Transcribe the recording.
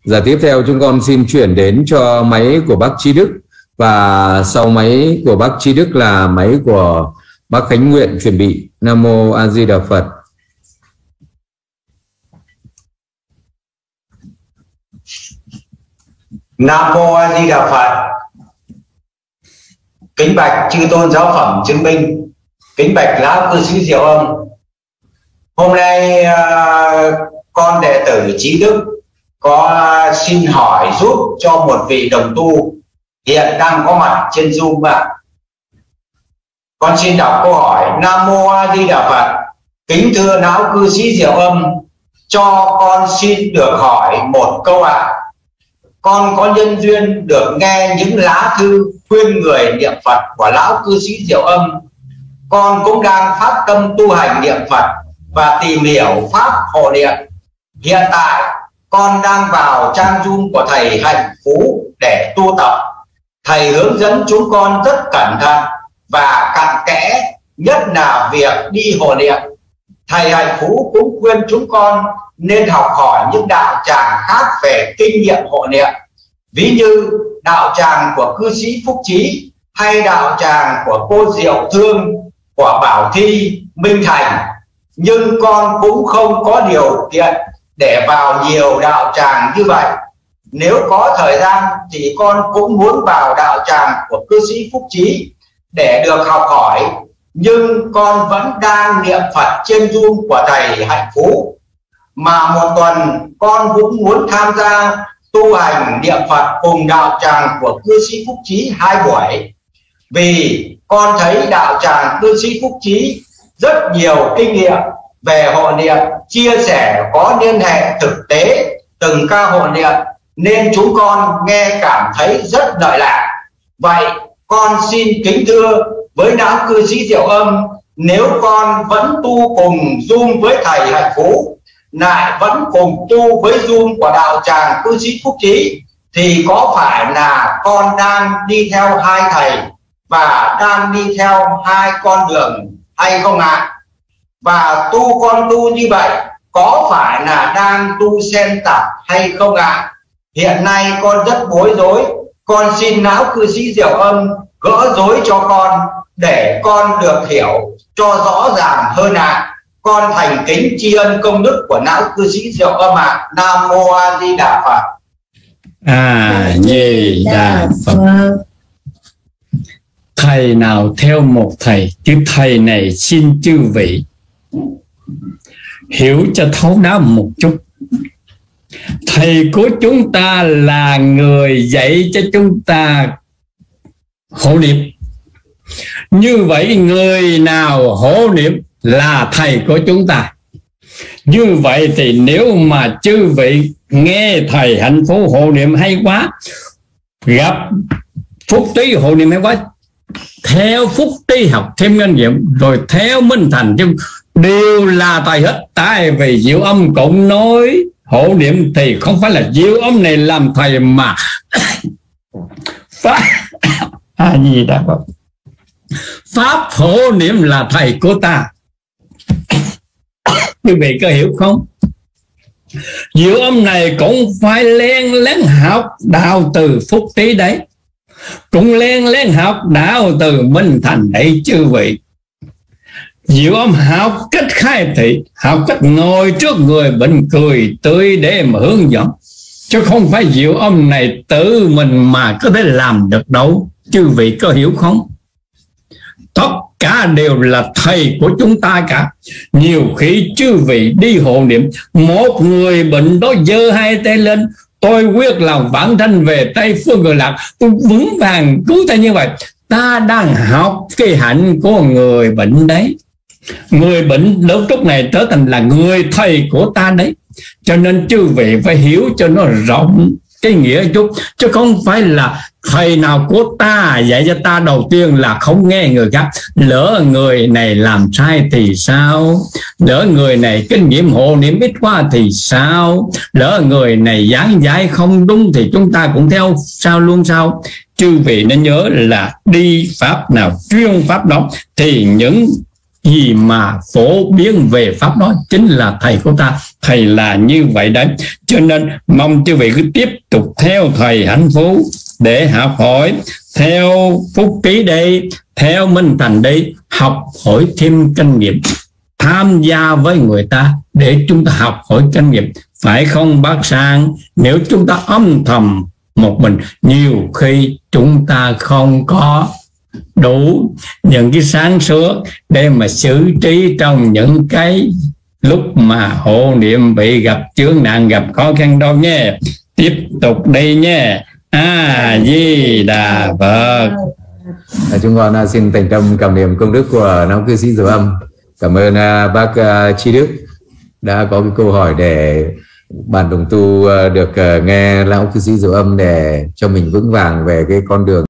Giờ tiếp theo chúng con xin chuyển đến cho máy của bác Trí Đức, và sau máy của bác Trí Đức là máy của bác Khánh Nguyện chuẩn bị. Nam Mô A Di Đà Phật. Nam Mô A Di Đà Phật. Kính bạch chư tôn giáo phẩm chứng minh, kính bạch lão cư sĩ Diệu Âm. Hôm nay con đệ tử Trí Đức có xin hỏi giúp cho một vị đồng tu hiện đang có mặt trên Zoom ạ. Con xin đọc câu hỏi. Nam Mô A Di Đà Phật. Kính thưa lão cư sĩ Diệu Âm, cho con xin được hỏi một câu ạ. Con có nhân duyên được nghe những lá thư khuyên người niệm Phật của lão cư sĩ Diệu Âm. Con cũng đang phát tâm tu hành niệm Phật và tìm hiểu pháp hộ niệm. Hiện tại con đang vào trang Zoom của thầy Hạnh Phú để tu tập. Thầy hướng dẫn chúng con rất cẩn thận và cặn kẽ, nhất là việc đi hộ niệm. Thầy Hạnh Phú cũng khuyên chúng con nên học hỏi những đạo tràng khác về kinh nghiệm hộ niệm, ví như đạo tràng của cư sĩ Phúc Trí hay đạo tràng của cô Diệu Thương, của Bảo Thi, Minh Thành. Nhưng con cũng không có điều kiện để vào nhiều đạo tràng như vậy. Nếu có thời gian thì con cũng muốn vào đạo tràng của cư sĩ Phúc Trí để được học hỏi. Nhưng con vẫn đang niệm Phật trên Zoom của thầy Hạnh Phú. Mà một tuần con cũng muốn tham gia tu hành niệm Phật cùng đạo tràng của cư sĩ Phúc Trí 2 buổi. Vì con thấy đạo tràng cư sĩ Phúc Trí rất nhiều kinh nghiệm về hộ niệm, chia sẻ có liên hệ thực tế từng ca hộ niệm, nên chúng con nghe cảm thấy rất lợi lạc. Vậy con xin kính thưa với lão cư sĩ Diệu Âm, nếu con vẫn tu cùng Zoom với thầy Hạnh Phú, lại vẫn cùng tu với Zoom của đạo tràng cư sĩ Phúc Trí, thì có phải là con đang đi theo hai thầy và đang đi theo hai con đường hay không ạ? Và con tu như vậy có phải là đang tu xen tạp hay không ạ? Hiện nay con rất bối rối. Con xin lão cư sĩ Diệu Âm gỡ rối cho con để con được hiểu cho rõ ràng hơn ạ. Con thành kính tri ân công đức của lão cư sĩ Diệu Âm ạ. Nam Mô A Di Đà Phật. A Di Đà Phật. Thầy nào theo một thầy, chứ thầy này xin chư vị hiểu cho thấu đáo một chút. Thầy của chúng ta là người dạy cho chúng ta hộ niệm. Như vậy người nào hộ niệm là thầy của chúng ta. Như vậy thì nếu mà chư vị nghe thầy Hạnh Phú hộ niệm hay quá, gặp Phúc Trí hộ niệm hay quá, theo Phúc Trí học thêm kinh nghiệm, rồi theo Minh Thành đều là thầy hết. Tại vì Diệu Âm cũng nói hộ niệm thì không phải là Diệu Âm này làm thầy mà pháp gì đã có pháp hộ niệm là thầy của ta. Quý vị có hiểu không? Diệu Âm này cũng phải len lén học đạo từ Phúc Trí đấy, cũng len lén học đạo từ Minh Thành đấy chư vị. Diệu Âm học cách khai thị, học cách ngồi trước người bệnh cười tươi để mà hướng dẫn, chứ không phải Diệu Âm này tự mình mà có thể làm được đâu. Chư vị có hiểu không? Tất cả đều là thầy của chúng ta cả. Nhiều khi chư vị đi hộ niệm, một người bệnh đó giơ hai tay lên, tôi quyết lòng vãng sanh về Tây Phương Cực Lạc, tôi vững vàng cứu ta. Như vậy ta đang học cái hạnh của người bệnh đấy. Người bệnh lúc này trở thành là người thầy của ta đấy. Cho nên chư vị phải hiểu cho nó rộng cái nghĩa chút, chứ không phải là thầy nào của ta dạy cho ta đầu tiên là không nghe người khác. Lỡ người này làm sai thì sao? Lỡ người này kinh nghiệm hộ niệm ít quá thì sao? Lỡ người này giảng giải không đúng thì chúng ta cũng theo sao luôn sao? Chư vị nên nhớ là đi pháp nào chuyên pháp đó thì những gì mà phổ biến về pháp đó, chính là thầy của ta. Thầy là như vậy đấy. Cho nên mong chư vị cứ tiếp tục theo thầy Hạnh Phú để học hỏi, theo Phúc Trí đây, theo Minh Thành đây, học hỏi thêm kinh nghiệm, tham gia với người ta để chúng ta học hỏi kinh nghiệm. Phải không bác Sang? Nếu chúng ta âm thầm một mình, nhiều khi chúng ta không có đủ những cái sáng suốt để mà xử trí trong những cái lúc mà hộ niệm bị gặp chướng nạn, gặp khó khăn đâu nhé. Tiếp tục đây nhé. A Di Đà Phật. Chúng con xin thành tâm cảm niệm công đức của Lão Cư Sĩ Dầu Âm. Cảm ơn bác Tri Đức đã có cái câu hỏi để bạn đồng tu được nghe Lão Cư Sĩ Dầu Âm để cho mình vững vàng về cái con đường